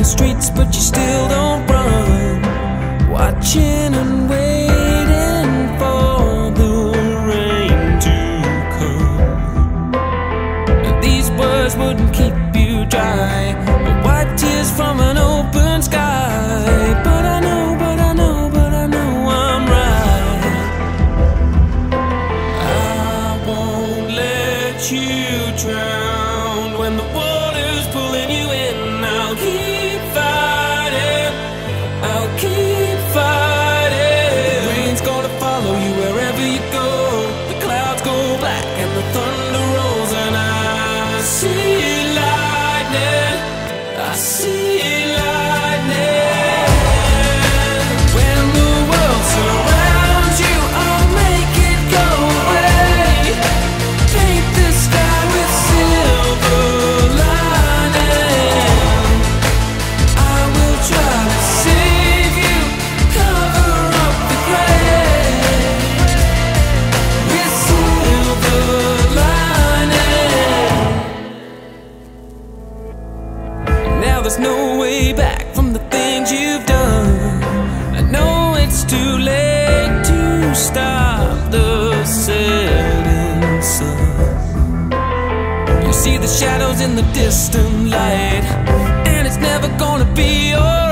streets, but you still don't run, watching and waiting for the rain to come. And these words wouldn't keep you dry, but white tears from an open sky. But I know I'm right. I won't let you drown when the water's pulling you in. I'll keep fighting, I'll keep fighting. The rain's gonna follow you wherever you go. The clouds go black and the thunder rolls, and I see lightning, I see lightning. When the world surrounds you, I'll make it go away. Paint the sky with silver lining. I will try to save you, cover up the gray with silver lining. Now there's no way back from the things you've done. I know it's too late to stop the setting sun. You see the shadows in the distant light, and it's never gonna be over.